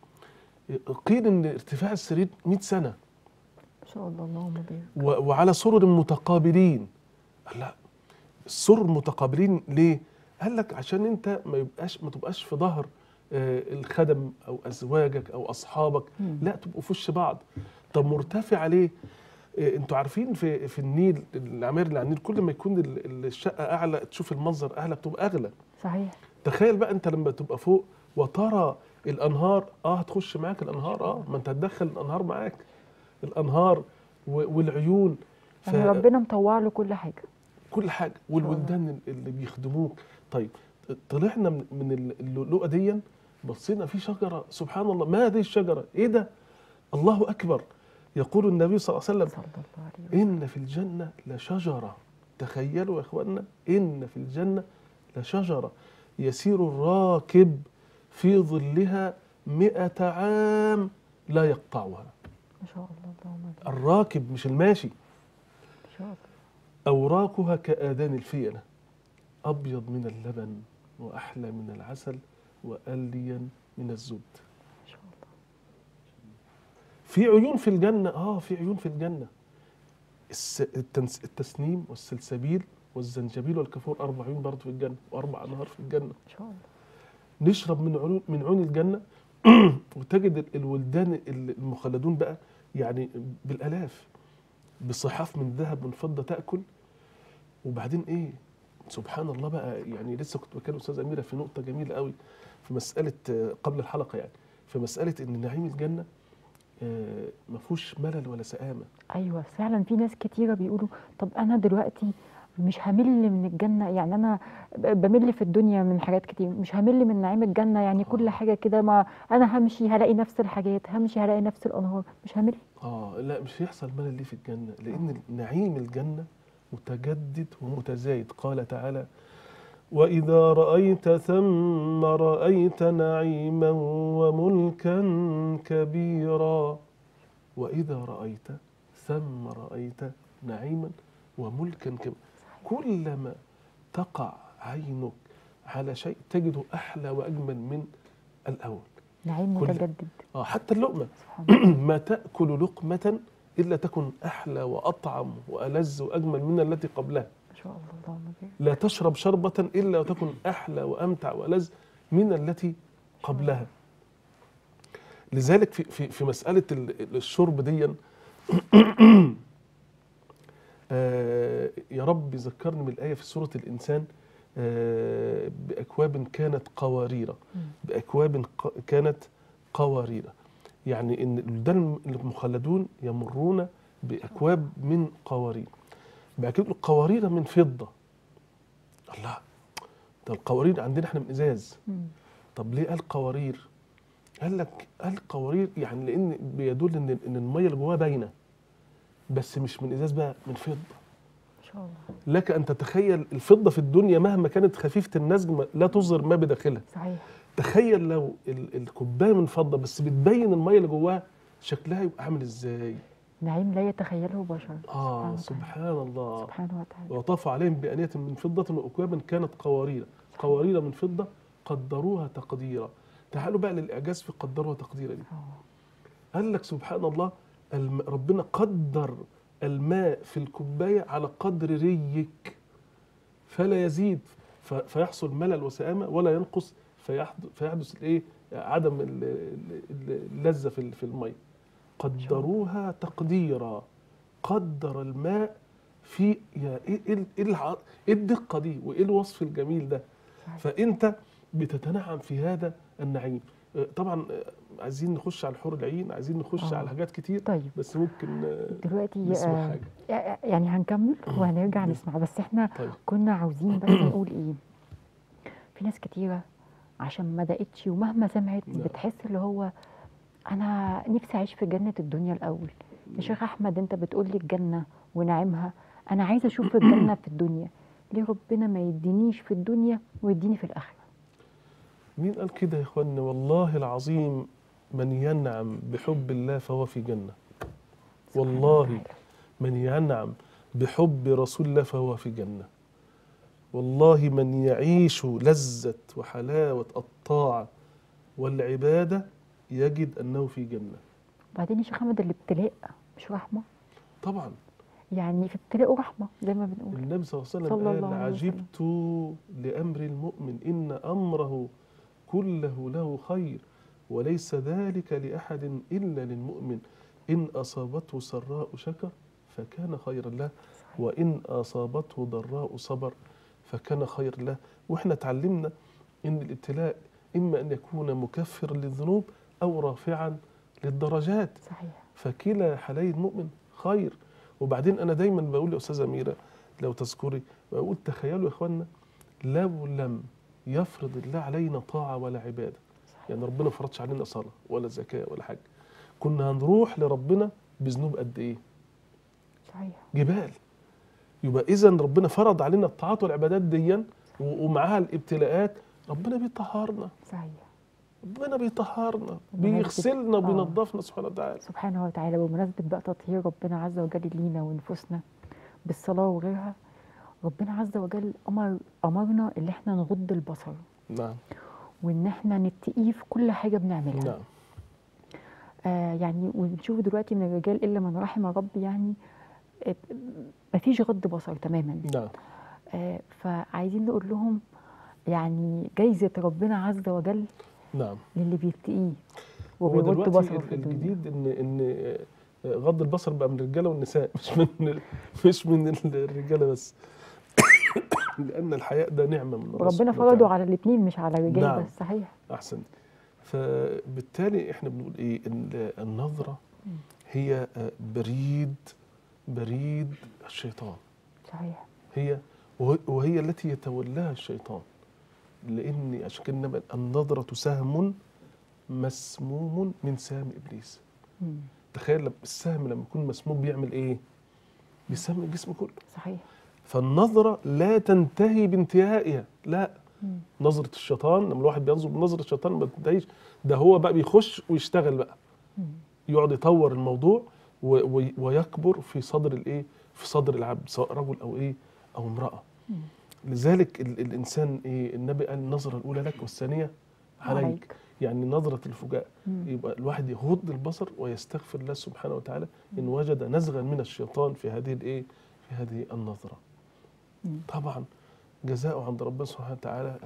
قيل ان ارتفاع السرير 100 سنة ما شاء الله، اللهم بارك. وعلى سرر متقابلين. لا، السرر متقابلين ليه؟ قال لك عشان انت ما تبقاش في ظهر الخدم او ازواجك او اصحابك، لا تبقوا في وش بعض. طب مرتفع ليه؟ انتوا عارفين في النيل، العماير اللي على النيل كل ما يكون الشقه اعلى تشوف المنظر اعلى بتبقى اغلى. صحيح. تخيل بقى انت لما تبقى فوق وترى الانهار، هتخش معاك الانهار، ما انت هتدخل الانهار معاك، الانهار والعيون. يعني ربنا مطوع له كل حاجه، كل حاجه، والولدان اللي بيخدموك. طيب طلعنا من اللؤلؤه دي، بصينا في شجره، سبحان الله، ما هذه الشجره؟ ايه ده؟ الله اكبر. يقول النبي صلى الله عليه وسلم ان في الجنه لشجره. تخيلوا يا اخواننا، ان في الجنه لشجره يسير الراكب في ظلها 100 عام لا يقطعها. ما شاء الله، اللهم بارك. الراكب مش الماشي. ما شاء الله. أوراقها كآذان الفيلة، أبيض من اللبن وأحلى من العسل وألين من الزبد. ما شاء الله. في عيون في الجنة، في عيون في الجنة. التسنيم والسلسبيل والزنجبيل والكافور، 4 عيون برضه في الجنة، و4 أنهار في الجنة. ما شاء الله. نشرب من عيون الجنة وتجد الولدان المخلدون بقى يعني بالآلاف، بصحاف من ذهب وفضة تأكل. وبعدين ايه؟ سبحان الله بقى، يعني لسه كنت بكلم استاذ اميره في نقطه جميله قوي في مساله قبل الحلقه، يعني في مساله ان نعيم الجنه ما فيهوش ملل ولا سآمة. ايوه فعلا، في ناس كتيره بيقولوا طب انا دلوقتي مش همل من الجنه، يعني انا بمل في الدنيا من حاجات كتير، مش همل من نعيم الجنه، يعني كل حاجه كده ما انا همشي هلاقي نفس الحاجات، همشي هلاقي نفس الانهار، مش همل. لا مش هيحصل ملل ليه في الجنة، لأن نعيم الجنة متجدد ومتزايد. قال تعالى: وإذا رأيت ثم رأيت نعيما وملكا كبيرا. وإذا رأيت ثم رأيت نعيما وملكا كبيرا. كلما تقع عينك على شيء تجده أحلى وأجمل من الأول. نعيم متجدد. حتى اللقمة ما تأكل لقمة إلا تكن أحلى وأطعم وألذ وأجمل من التي قبلها. ما شاء الله، اللهم بارك. لا تشرب شربة إلا وتكن أحلى وأمتع وألذ من التي قبلها. لذلك في مسألة الشرب دي يا رب ذكرني من الآية في سورة الإنسان: بأكواب كانت قوارير. بأكواب كانت قوارير، يعني إن الولدان المخلدون يمرون بأكواب من قوارير. بأكيد القوارير من فضة. الله، ده القوارير عندنا احنا من إزاز. طب ليه قال قوارير؟ قال لك قال قوارير يعني لأن بيدل إن المية اللي جواها باينة، بس مش من إزاز بقى، من فضة. ما شاء الله. لك أن تتخيل الفضة في الدنيا مهما كانت خفيفة النسج لا تظهر ما بداخلها. صحيح. تخيل لو الكوباية من فضة بس بتبين المية اللي جواها، شكلها يبقى عامل إزاي؟ نعيم لا يتخيله بشر. سبحان الله. سبحانه وتعالى. وطاف عليهم بآنية من فضة وأكواب كانت قوارير. قوارير من فضة قدروها تقديرا. تعالوا بقى للإعجاز في قدروها تقديرا دي. قال لك سبحان الله، ربنا قدر الماء في الكوباية على قدر ريك فلا يزيد فيحصل ملل وسآمة، ولا ينقص فيحدث الايه؟ عدم اللذة في المية. قدروها تقديرا. قدر الماء في ايه الدقة دي وايه الوصف الجميل ده. فانت بتتنعم في هذا النعيم. طبعا عايزين نخش على الحور العين، عايزين نخش على حاجات كتير. طيب. بس ممكن دلوقتي نسمع حاجة. يعني هنكمل وهنرجع نسمع، بس احنا كنا عاوزين بس نقول ايه. في ناس كتيرة عشان ما دقتش ومهما سمعت بتحس اللي هو انا نفسي اعيش في جنة الدنيا الاول. يا شيخ احمد انت بتقول لي الجنة ونعيمها، انا عايزة اشوف الجنة في الدنيا، ليه ربنا ما يدينيش في الدنيا ويديني في الاخرة؟ مين قال كده يا اخوانا؟ والله العظيم من ينعم بحب الله فهو في جنة. والله من ينعم بحب رسول الله فهو في جنة. والله من يعيش لذة وحلاوة الطاعة والعبادة يجد أنه في جنة. وبعدين يا شيخ أحمد الابتلاء مش رحمة؟ طبعا، يعني في ابتلاء رحمة زي ما بنقول. النبي صلى الله عليه وسلم قال: عجبت لأمر المؤمن إن أمره كله له خير وليس ذلك لأحد إلا للمؤمن إن أصابته سراء شكر فكان خيرا له وإن أصابته ضراء صبر فكان خير له. وإحنا اتعلمنا إن الابتلاء إما أن يكون مكفرا للذنوب أو رافعا للدرجات. صحيح. فكلا حالي المؤمن خير. وبعدين أنا دايما بقول لأستاذة أميرة لو تذكري، بقول تخيلوا يا إخوانا لو لم يفرض الله علينا طاعة ولا عبادة، يعني ربنا ما فرضش علينا صلاة ولا زكاة ولا حاجة، كنا هنروح لربنا بذنوب قد إيه؟ صحيح. جبال. يبقى إذا ربنا فرض علينا الطاعات والعبادات دي ومعها الابتلاءات، ربنا بيطهرنا. صحيح. ربنا بيطهرنا بيغسلنا وبينظفنا سبحانه وتعالى. سبحانه وتعالى. بمناسبة بقى تطهير ربنا عز وجل لينا ونفوسنا بالصلاة وغيرها، ربنا عز وجل أمرنا اللي احنا نغض البصر. نعم. وإن احنا نتقي في كل حاجة بنعملها. نعم. يعني ونشوف دلوقتي من الرجال إلا من رحم ربي، يعني مفيش غض بصر تماما. نعم. فعايزين نقول لهم يعني جايزة ربنا عز وجل نعم للي بيتقيه وبيغض بصره في الدنيا. الجديد ان غض البصر بقى من الرجاله والنساء، مش من الرجاله بس. لان الحياء ده نعمه من ربنا فرضه على الاثنين مش على الرجال. نعم. بس. صحيح. احسن. فبالتالي احنا بنقول ايه؟ ان النظره هي بريد الشيطان. صحيح. وهي التي يتولاها الشيطان، لان عشان كده النظره سهم مسموم من سهم ابليس. تخيل السهم لما يكون مسموم بيعمل ايه؟ بيسمم الجسم كله. صحيح. فالنظره لا تنتهي بانتهائها، لا. نظره الشيطان لما الواحد بينظر بنظره الشيطان ما بتنتهيش، ده هو بقى بيخش ويشتغل بقى، يقعد يطور الموضوع ويكبر في صدر الايه؟ في صدر العبد، سواء رجل او ايه؟ او امراه. لذلك الانسان ايه؟ النبي قال النظره الاولى لك والثانيه عليك. يعني نظره الفجاء، يبقى الواحد يغض البصر ويستغفر الله سبحانه وتعالى ان وجد نزغا من الشيطان في هذه الايه؟ في هذه النظره. طبعا جزاؤه عند ربنا سبحانه وتعالى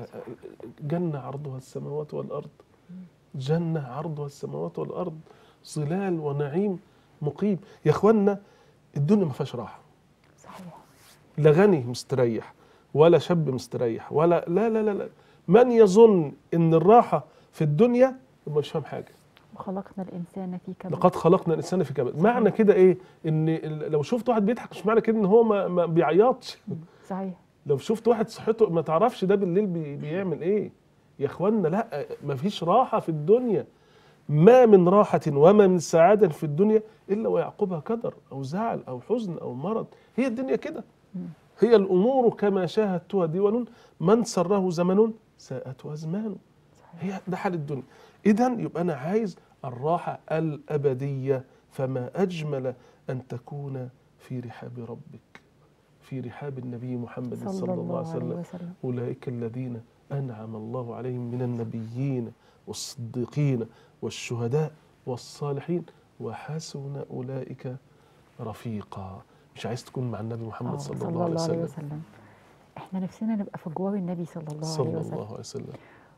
جنه عرضها السماوات والارض، جنه عرضها السماوات والارض، ظلال ونعيم مقيم. يا اخوانا الدنيا ما فيهاش راحه. صحيح. لا غني مستريح ولا شاب مستريح ولا لا لا لا لا. من يظن ان الراحه في الدنيا يبقى مش فاهم حاجه. وخلقنا الانسان في كبد. لقد خلقنا الانسان في كبد. معنى كده ايه؟ ان لو شفت واحد بيضحك مش معنى كده ان هو ما بيعيطش. صحيح. لو شفت واحد صحته ما تعرفش ده بالليل بيعمل ايه. يا اخوانا لا، ما فيش راحه في الدنيا. ما من راحه وما من سعاده في الدنيا الا ويعقبها كدر او زعل او حزن او مرض. هي الدنيا كده. هي الامور كما شاهدتها ديوان، من سره زمن ساءته ازمان. هي ده حال الدنيا. اذا يبقى انا عايز الراحه الابديه، فما اجمل ان تكون في رحاب ربك، في رحاب النبي محمد صلى الله عليه وسلم. اولئك الذين انعم الله عليهم من النبيين والصديقين والشهداء والصالحين وحسن اولئك رفيقا. مش عايز تكون مع النبي محمد صلى الله عليه وسلم؟ احنا نفسنا نبقى في جوار النبي صلى الله عليه وسلم.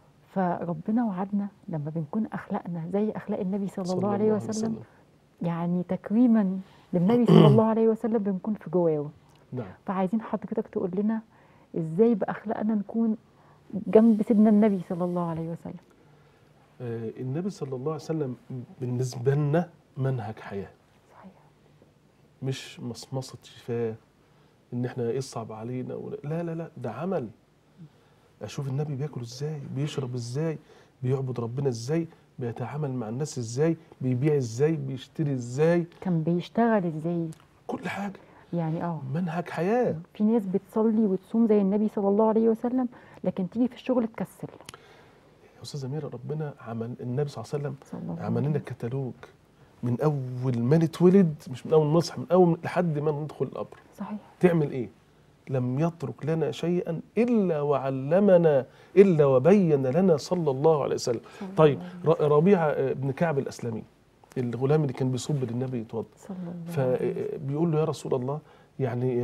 فربنا وعدنا لما بنكون اخلاقنا زي اخلاق النبي صلى الله عليه وسلم، يعني تكريما للنبي صلى الله عليه وسلم بنكون في جواره. نعم. فعايزين حضرتك تقول لنا ازاي باخلاقنا نكون جنب سيدنا النبي صلى الله عليه وسلم. النبي صلى الله عليه وسلم بالنسبه لنا منهج حياه. صحيح. مش مصمصه شفاه ان احنا يصعب علينا لا لا لا، ده عمل. اشوف النبي بياكل ازاي، بيشرب ازاي، بيعبد ربنا ازاي، بيتعامل مع الناس ازاي، بيبيع ازاي، بيشتري ازاي، كان بيشتغل ازاي، كل حاجه. يعني منهج حياه. في ناس بتصلي وتصوم زي النبي صلى الله عليه وسلم لكن تيجي في الشغل تكسل. يا استاذه اميره، ربنا عمل النبي صلى الله عليه وسلم عمل لنا كتالوج من اول ما نتولد، مش من اول ما نصحى، من اول لحد ما ندخل القبر. صحيح. تعمل ايه؟ لم يترك لنا شيئا الا وعلمنا، الا وبين لنا صلى الله عليه وسلم. طيب ربيعه بن كعب الاسلمي، الغلام اللي كان بيصب للنبي يتوضا، فبيقول له يا رسول الله يعني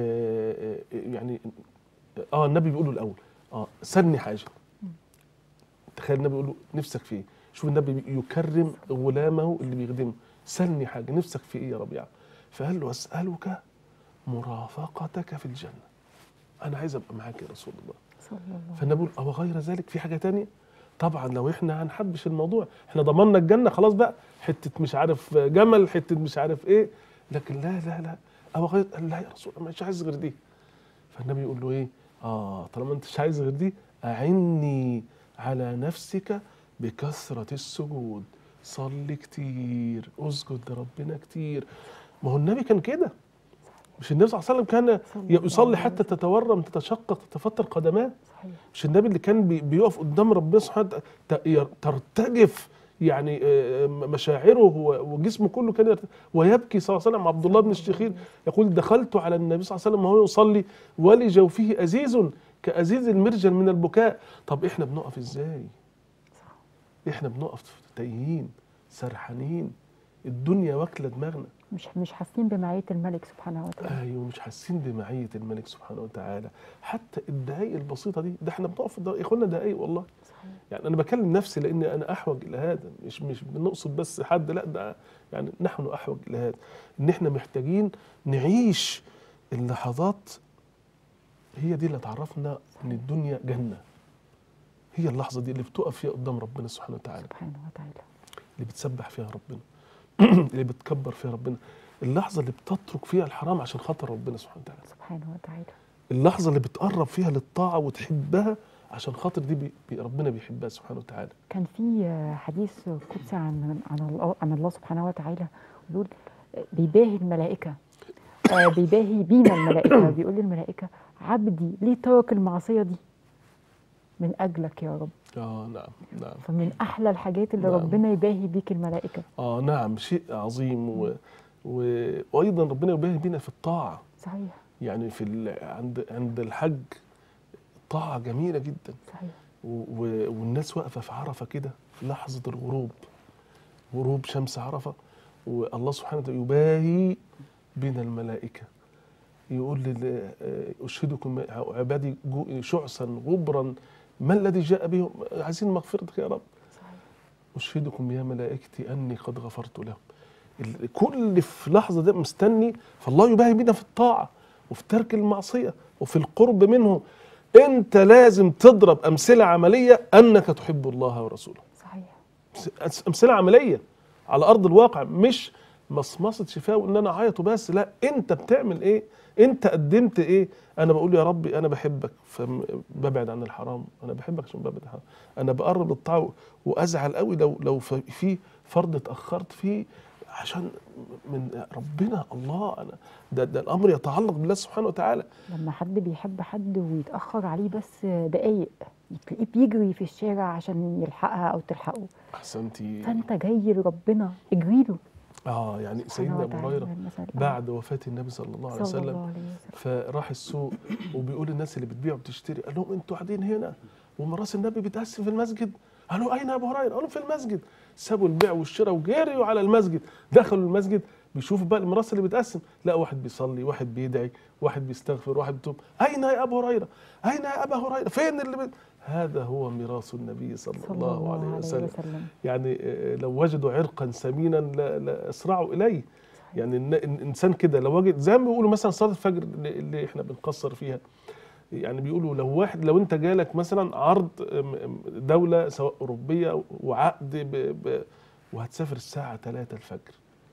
النبي بيقول له الاول سلني حاجه. تخيل النبي يقول له نفسك في ايه؟ شوف النبي يكرم غلامه اللي بيخدمه، سلني حاجه، نفسك في ايه يا ربيعه؟ فقال له اسالك مرافقتك في الجنه، انا عايز ابقى معاك يا رسول الله. فالنبي يقول او غير ذلك، في حاجه تانية؟ طبعا لو احنا هنحبش الموضوع، احنا ضمننا الجنه خلاص بقى، حته مش عارف جمل، حته مش عارف ايه، لكن لا لا لا او غير، قال لا يا رسول الله مش عايز غير دي. فالنبي يقول له ايه؟ طالما انت مش عايز غير دي، اعني على نفسك بكثره السجود، صلي كتير، اسجد لربنا كتير. ما هو النبي كان كده، مش النبي صلى الله عليه وسلم كان يصلي حتى تتورم تتشقق تتفتر قدماه؟ مش النبي اللي كان بيقف قدام ربنا سبحانه وتعالى ترتجف يعني مشاعره وجسمه كله كان ويبكي صلى الله عليه وسلم. عبد الله بن الشخير يقول دخلت على النبي صلى الله عليه وسلم وهو يصلي ولجوفه أزيز كأزيز المرجل من البكاء. طب احنا بنقف ازاي؟ احنا بنقف تايهين سرحانين، الدنيا واكله دماغنا، مش حاسين بمعية الملك سبحانه وتعالى. ايوه مش حاسين بمعية الملك سبحانه وتعالى. حتى الدقايق البسيطة دي، ده احنا بنقف يا اخوانا دقايق والله. صحيح. يعني انا بكلم نفسي لان انا احوج الى هذا، مش بنقصد بس حد، لا ده يعني نحن احوج الى هذا، ان احنا محتاجين نعيش اللحظات، هي دي اللي تعرفنا ان الدنيا جنة، هي اللحظة دي اللي بتقف فيها قدام ربنا سبحانه وتعالى، سبحانه وتعالى. اللي بتسبح فيها ربنا اللي بتكبر فيها ربنا، اللحظة اللي بتترك فيها الحرام عشان خاطر ربنا سبحانه وتعالى، سبحانه وتعالى. اللحظة اللي بتقرب فيها للطاعة وتحبها عشان خاطر دي ربنا بيحبها سبحانه وتعالى. كان في حديث قدسي عن الله سبحانه وتعالى بيقول بيباهي الملائكة، بيباهي بينا الملائكة، بيقول للملائكة عبدي ليه ترك المعصية دي؟ من أجلك يا رب. نعم نعم. فمن أحلى الحاجات اللي نعم. ربنا يباهي بيك الملائكة. نعم، شيء عظيم. وأيضا ربنا يباهي بينا في الطاعة. صحيح. يعني عند الحج طاعة جميلة جدا. صحيح. والناس واقفة في عرفة كده في لحظة الغروب، غروب شمس عرفة، والله سبحانه وتعالى يباهي بين الملائكة، يقول أشهدكم عبادي شعثا غبرا ما الذي جاء بهم، عايزين مغفرتك يا رب. صحيح. أشهدكم يا ملائكتي أني قد غفرت لهم. كل في لحظة ده مستني، فالله يباهي بينا في الطاعة وفي ترك المعصية وفي القرب منه. أنت لازم تضرب أمثلة عملية أنك تحب الله ورسوله. صحيح. أمثلة عملية على أرض الواقع، مش مصمصة شفاء وإن أنا أعيط وبس، لا، أنت بتعمل إيه؟ أنت قدمت إيه؟ أنا بقول يا ربي أنا بحبك فببعد عن الحرام، أنا بحبك عشان ببعد عن الحرام، أنا بقرب للطاعة وأزعل قوي لو في فرض اتأخرت فيه عشان من ربنا الله. أنا ده الأمر يتعلق بالله سبحانه وتعالى. لما حد بيحب حد ويتأخر عليه بس دقايق، تلاقيه بيجري في الشارع عشان يلحقها أو تلحقه. أحسنتي. فأنت جاي لربنا اجري له. يعني سيدنا أبو هريرة بعد وفاة النبي صلى الله عليه وسلم فراح السوق وبيقول الناس اللي بتبيع وبتشتري، قال لهم انتوا قاعدين هنا وميراث النبي بيتقسم في المسجد؟ قالوا أين أبو هريرة؟ قالوا في المسجد. سابوا البيع والشراء وجريوا على المسجد، دخلوا المسجد بيشوفوا بقى الميراث اللي بيتقسم، لا واحد بيصلي، واحد بيدعي، واحد بيستغفر، واحد بيتوب. أين يا أبو هريرة؟ أين يا أبا هريرة؟ فين اللي هذا هو ميراث النبي صلى الله عليه وسلم. يعني لو وجدوا عرقا ثمينا لأسرعوا إليه. يعني الإنسان كده لو وجد، زي ما بيقولوا مثلا صلاة الفجر اللي احنا بنقصر فيها، يعني بيقولوا لو انت جالك مثلا عرض دولة سواء أوروبية وعقد وهتسافر الساعة 3 الفجر،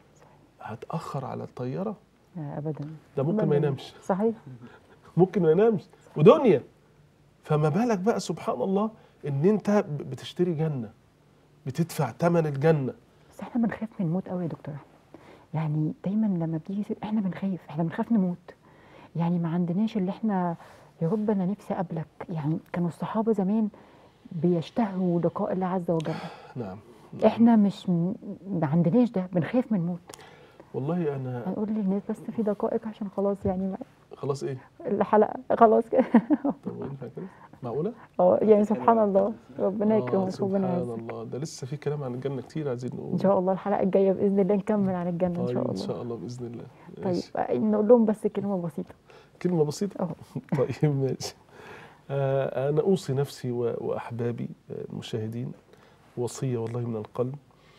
هتأخر على الطيارة؟ أبدا. ده ممكن ما ينامش. صحيح. ممكن ما ينامش ودنيا، فما بالك بقى سبحان الله ان انت بتشتري جنة، بتدفع ثمن الجنة. بس احنا بنخاف من الموت قوي يا دكتور احمد، يعني دايما لما بتيجي احنا بنخاف نموت، يعني ما عندناش اللي احنا يا رب انا نفسي اقابلك. يعني كانوا الصحابه زمان بيشتهوا لقاء الله عز وجل. نعم. احنا مش ما عندناش ده، بنخاف من الموت. والله انا هنقول للناس بس في دقائق عشان خلاص يعني خلاص ايه الحلقه خلاص كده. طب وينفع كده؟ معقوله؟ يعني سبحان الله، ربنا يكرمك. ربنا يعزك. سبحان الله، ده لسه في كلام عن الجنه كتير عايزين نقول. ان شاء الله الحلقه الجايه باذن الله نكمل عن الجنه. ان شاء الله. ان شاء الله باذن الله. طيب نقول لهم بس كلمه بسيطه. كلمه بسيطه. طيب ماشي. انا اوصي نفسي واحبابي المشاهدين وصيه والله من القلب،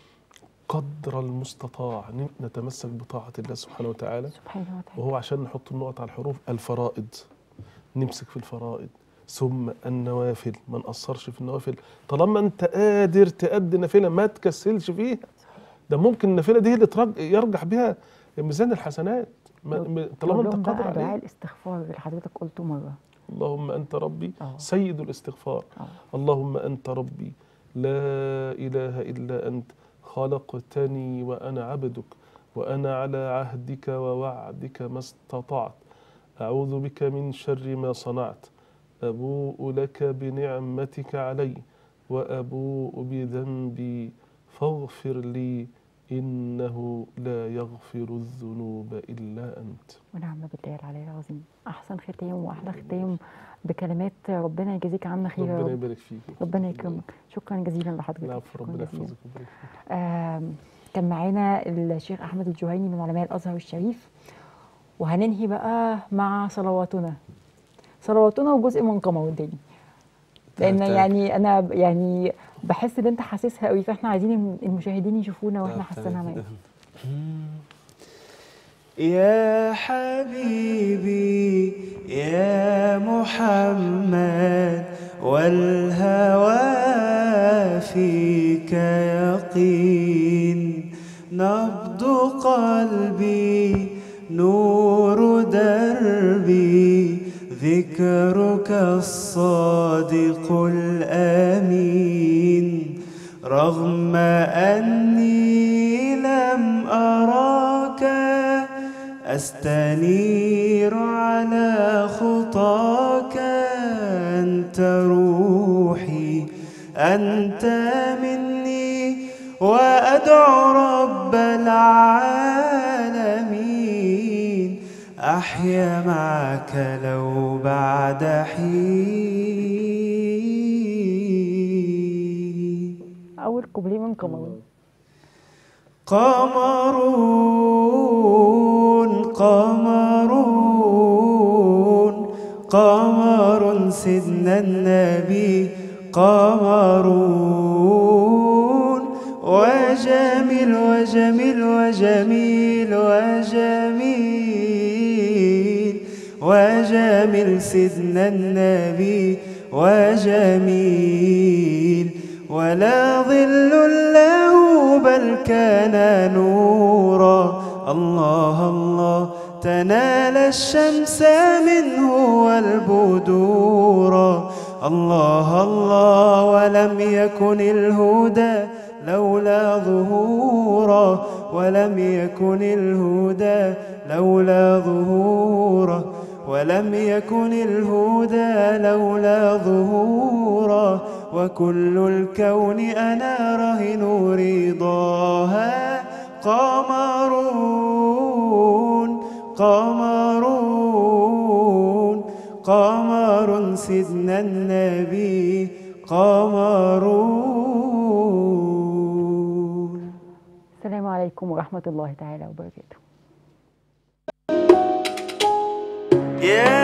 قدر المستطاع نتمسك بطاعة الله سبحانه وتعالى. وهو عشان نحط النقط على الحروف، الفرائض نمسك في الفرائض، ثم النوافل ما نقصرش في النوافل. طالما انت قادر تأدي نافلة ما تكسلش فيها، ده ممكن النافلة دي اللي يرجح بها ميزان الحسنات طالما انت قادر عليه. دعاء الاستغفار اللي حضرتك قلته مرة، اللهم أنت ربي سيد الاستغفار. اللهم أنت ربي لا إله إلا أنت خلقتني وأنا عبدك وأنا على عهدك ووعدك ما استطعت، أعوذ بك من شر ما صنعت، أبوء لك بنعمتك علي وأبوء بذنبي فاغفر لي إنه لا يغفر الذنوب إلا أنت. ونعم بالله العلي العظيم. أحسن ختام وأحلى ختام بكلمات ربنا يجزيك عنا خير. ربنا يبارك فيك. ربنا يكرمك. شكرا جزيلا لحضرتك. العفو، ربنا يحفظك ويبارك فيك. كان معانا الشيخ أحمد الجهيني من علماء الأزهر الشريف، وهننهي بقى مع صلواتنا وجزء من قموداني، لأن يعني أنا يعني بحس إن أنت حاسسها قوي، فإحنا عايزين المشاهدين يشوفونا وإحنا حاسينها معاك. يا حبيبي يا محمد والهوى فيك يقين. نبض قلبي نور دربي، ذكرك الصادق الأمين. رغم أني لم أراك أستنير على خطاك، أنت روحي أنت مني، وأدعو رب العالمين أحيا معك لو بعد حين. اول كوبليه من قمرون. قمرون قمرون قمر سيدنا النبي، قمرون وجميل وجميل وجميل وجميل وجميل سيدنا النبي وجميل. ولا ظل له بل كان نورا، الله الله تنال الشمس منه والبدورا، الله الله ولم يكن الهدى لولا ظهورا، ولم يكن الهدى لولا ظهورا، ولم يكن الهدى لولا ظهورا. وكل الكون أنا رهن رضاها. قمرون قمرون قمر سيدنا النبي، قمرون. السلام عليكم ورحمة الله تعالى وبركاته. يا